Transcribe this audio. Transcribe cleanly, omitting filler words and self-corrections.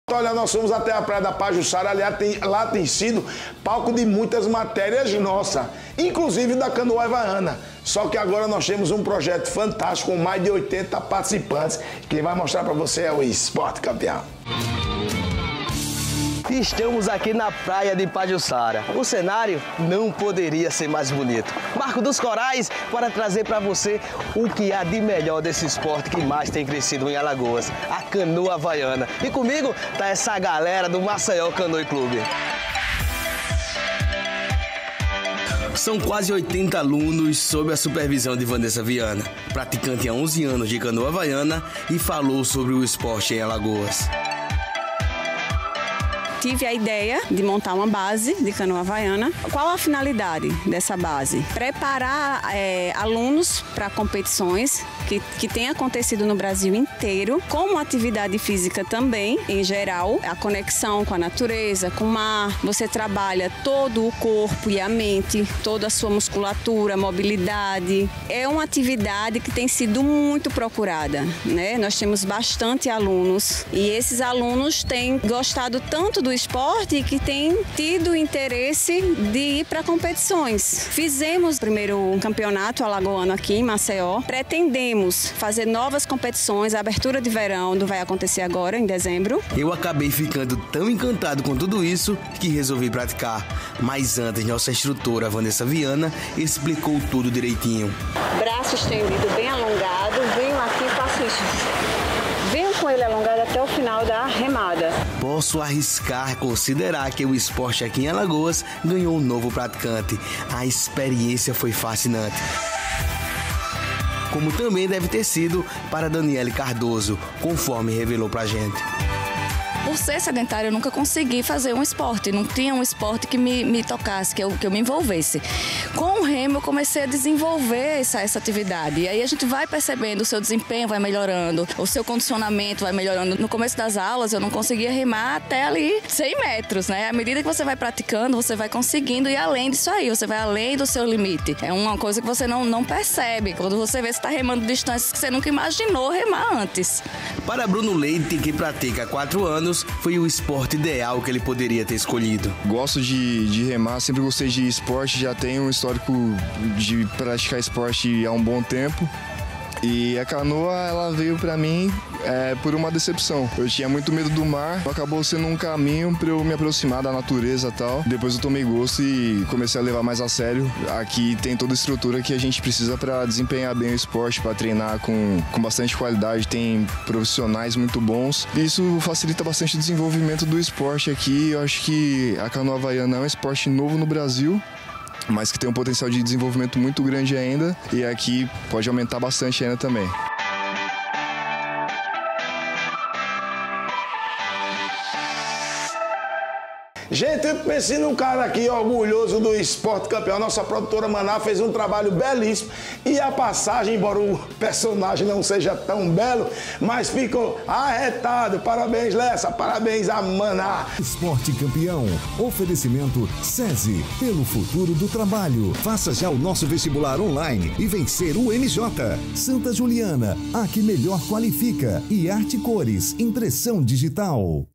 Olha, nós fomos até a praia da Pajuçara, lá tem sido palco de muitas matérias nossas, inclusive da Canoa Havaiana. Só que agora nós temos um projeto fantástico com mais de 80 participantes. Quem vai mostrar para você é o Esporte Campeão. Estamos aqui na praia de Pajuçara. O cenário não poderia ser mais bonito. Marco dos Corais para trazer para você o que há de melhor desse esporte que mais tem crescido em Alagoas, a canoa havaiana. E comigo tá essa galera do Maceió Canoe Clube. São quase 80 alunos sob a supervisão de Vanessa Viana, praticante há 11 anos de canoa havaiana, e falou sobre o esporte em Alagoas. Tive a ideia de montar uma base de canoa havaiana. Qual a finalidade dessa base? Preparar alunos para competições que tem acontecido no Brasil inteiro, como atividade física também, em geral, a conexão com a natureza, com o mar. Você trabalha todo o corpo e a mente, toda a sua musculatura, mobilidade. É uma atividade que tem sido muito procurada, né? Nós temos bastante alunos e esses alunos têm gostado tanto do esporte que têm tido interesse de ir para competições. Fizemos o primeiro campeonato alagoano aqui em Maceió. Pretendemos fazer novas competições. A abertura de verão vai acontecer agora, em dezembro. Eu acabei ficando tão encantado com tudo isso que resolvi praticar. Mas antes, nossa instrutora Vanessa Viana explicou tudo direitinho. Braço estendido, bem alongado. Venho aqui e faço isso. Venho com ele alongado até o final da remada. Posso arriscar considerar que o esporte aqui em Alagoas ganhou um novo praticante. A experiência foi fascinante. Como também deve ter sido para Daniele Cardoso, conforme revelou pra gente. Por ser sedentária, eu nunca consegui fazer um esporte. Não tinha um esporte que me tocasse, que eu me envolvesse. Com o remo, eu comecei a desenvolver essa atividade. E aí a gente vai percebendo, o seu desempenho vai melhorando, o seu condicionamento vai melhorando. No começo das aulas, eu não conseguia remar até ali 100 metros, né? À medida que você vai praticando, você vai conseguindo ir além disso aí. Você vai além do seu limite. É uma coisa que você não percebe. Quando você vê, você está remando distâncias que você nunca imaginou remar antes. Para Bruno Leite, que pratica há 4 anos, foi o esporte ideal que ele poderia ter escolhido. Gosto de remar, sempre gostei de esporte, já tenho um histórico de praticar esporte há um bom tempo. E a canoa, ela veio pra mim por uma decepção. Eu tinha muito medo do mar, acabou sendo um caminho pra eu me aproximar da natureza e tal. Depois eu tomei gosto e comecei a levar mais a sério. Aqui tem toda a estrutura que a gente precisa pra desempenhar bem o esporte, pra treinar com bastante qualidade. Tem profissionais muito bons. Isso facilita bastante o desenvolvimento do esporte aqui. Eu acho que a canoa havaiana é um esporte novo no Brasil, mas que tem um potencial de desenvolvimento muito grande ainda, e aqui pode aumentar bastante ainda também. Gente, eu pensei num cara aqui orgulhoso do Esporte Campeão. Nossa produtora Maná fez um trabalho belíssimo. E a passagem, embora o personagem não seja tão belo, mas ficou arretado. Parabéns, Lessa. Parabéns a Maná. Esporte Campeão. Oferecimento SESI. Pelo futuro do trabalho. Faça já o nosso vestibular online e vencer o MJ. Santa Juliana. A que melhor qualifica. E Arte Cores. Impressão digital.